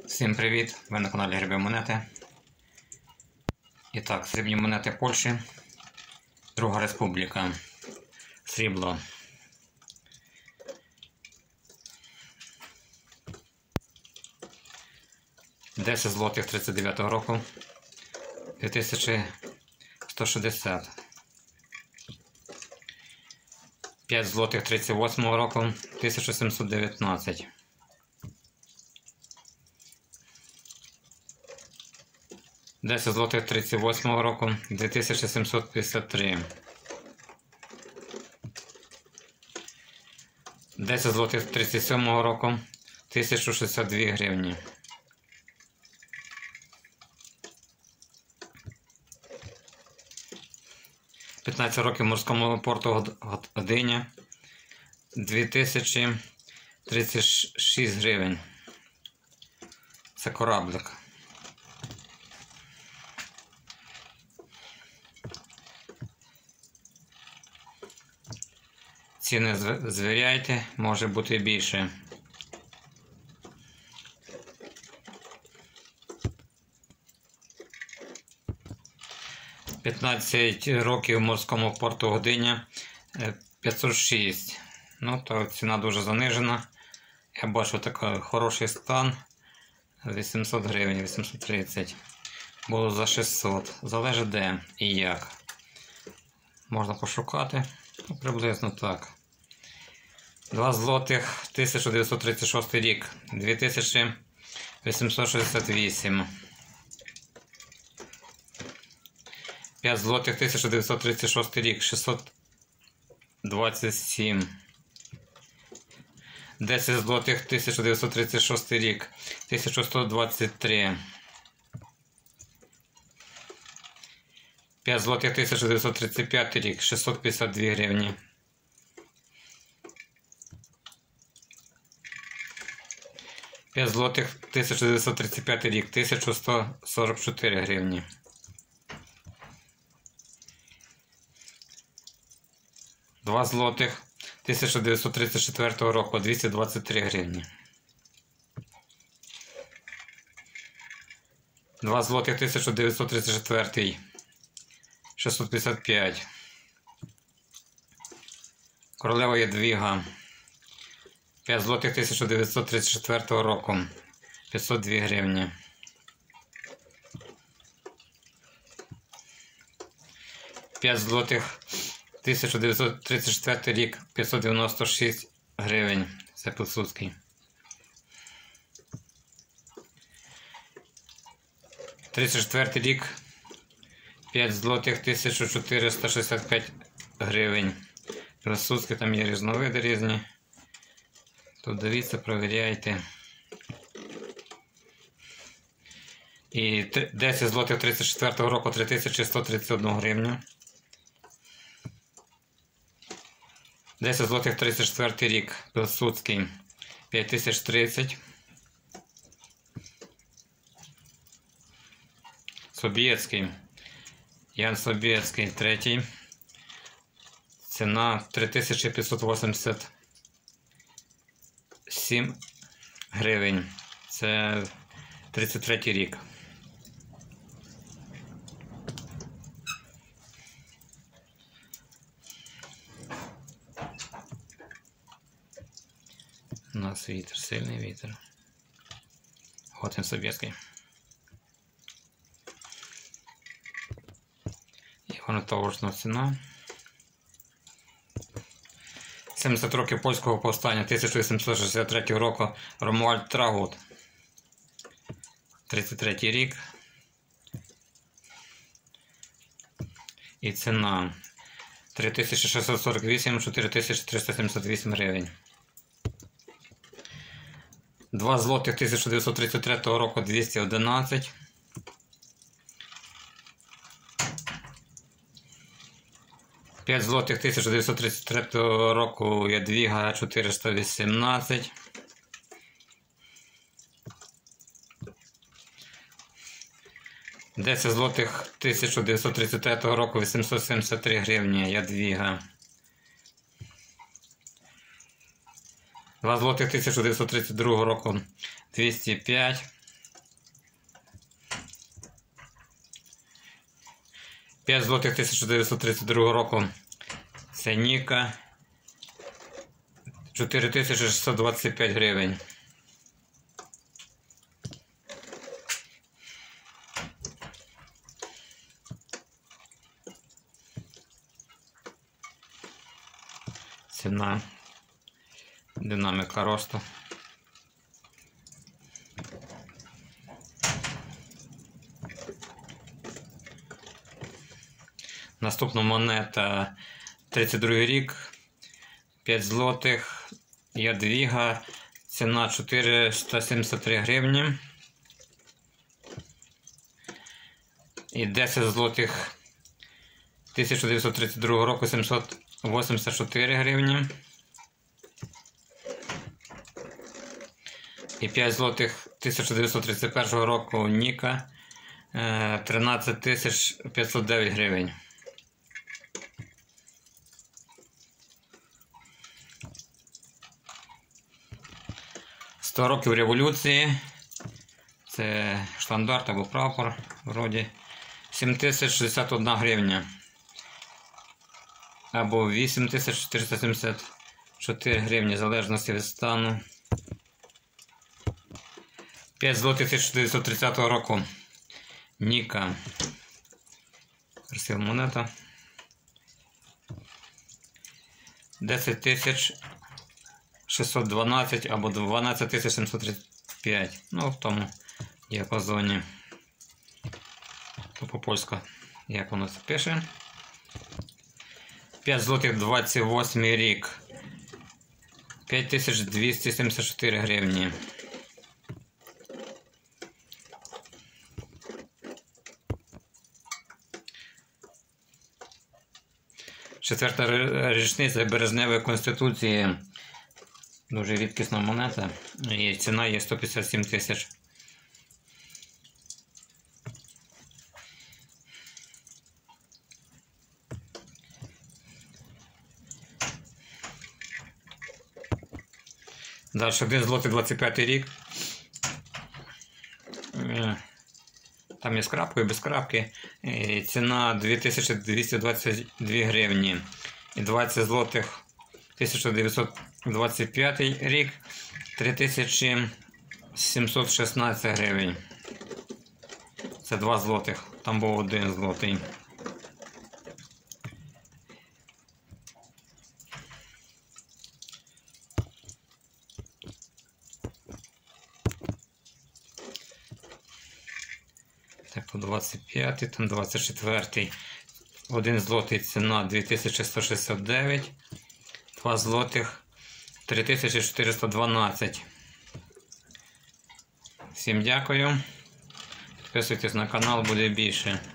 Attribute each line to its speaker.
Speaker 1: Всім привіт! Ви на каналі Гриби Монети. І так, срібні монети Польщі. Друга республіка. Срібло. $10 злотих 39-го року. 2160. 5 злотих 38-го року. 1719. 10 злотих 38-го року, 2753. 10 злотих 37-го року, 1062 гривні. 15 років морському порту Гдиня, 2036 гривень. Це кораблик. Ціни звіряйте, може бути більше. «15 років морському порту Гдиня» 506. Ну, то ціна дуже занижена. Я бачу такий хороший стан. 800 гривень, 830. Було за 600. Залежить де і як. Можна пошукати. Ну, приблизно так. 2 злотих 1936 рік, 2868. 5 злотих 1936 рік, 627. 10 злотих 1936 рік, 1123. 5 злотих 1935 рік, 652 гривні. 5 злотих 1935 рік, 1144 гривні. 2 злотих 1934 року, 223 гривні. 2 злотих 1934, 655. Королева Ядвіга. 5 злотих 1934 року, 502 гривні. 5 злотих 1934 рік, 596 гривень. Це Пілсудський. 34 рік, 5 злотих 1465 гривень. Пілсудський, там є різновиди різні. Тут дивіться, провіряйте. І 10 злотих 34 року, 3131 гривню. 10 злотих 34 рік, Пілсудський, 5030. Собєтський, Ян Собєтський, третій. Ціна 3587 гривень. Це 33 рік. У нас вітер, сильний вітер. От він Собєтський. І воно товарна ціна. 70 років польського повстання, 1863 року, Ромуальд Трагут. 33 рік. І ціна 3648, 4378 гривень. 2 злотих 1933 року, 211. 5 злотих 1933 року, Ядвіга, 418. 10 злотих 1933 року, 873 гривні, Ядвіга. 2 злотих 1932 року, 205. 5 злотих 1932 року. Це Ніка. 4625 гривень. Ціна, динаміка росту. Наступна монета 32 рік, 5 злотих, Ядвіга, ціна 473 гривні. І 10 злотих 1932 року 784 гривні. І 5 злотих 1931 року Ніка 13 509 гривень. «100 років революції». Це штандарт або прапор, вроді. 7061 гривня. Або 8474 гривні, в залежності від стану. 5 злотих 1930 року. Ніка. Красива монета. 10 612 або 12 735. Ну, в тому діапазоні. То по-польську, як воно це пише. 5 злотих 28 рік. 5274 гривні. Четверта річниця Березневої Конституції. Дуже рідкісна монета. І ціна є 157 тисяч. Далі 1 злотий 25 рік. Там є з крапкою, без крапки. І ціна 2222 гривні. І 20 злотих 1925 рік 3716 гривень. Це 2 злотих. Там був 1 злотий. Так, 25, там 24. 1 злотий ціна 2169. 2 злотих 3412. Всім дякую. Підписуйтесь на канал, буде більше.